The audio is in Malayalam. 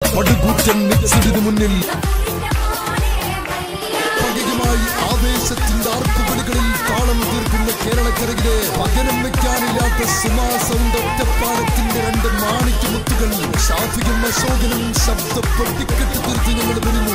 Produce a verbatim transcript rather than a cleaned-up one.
പടുകൂറ്റൻ മിക്സിഡിന് മുന്നിൽ പകയുമായി ആവേശത്തിന്റെ ആർപ്പുപടികളിൽ താളം തീർക്കുന്ന കേരളക്കരയിലെ പകരം വെക്കാനില്ലാത്ത സുമാസൗണ്ട് ഒറ്റപ്പാലത്തിന്റെ രണ്ട് മാണിക്യമുത്തുകൾ ഷാഫിയും അശോകനും ശബ്ദ പൊട്ടിക്കെട്ട് തീർത്ത് ഞങ്ങളുടെ മുന്നിൽ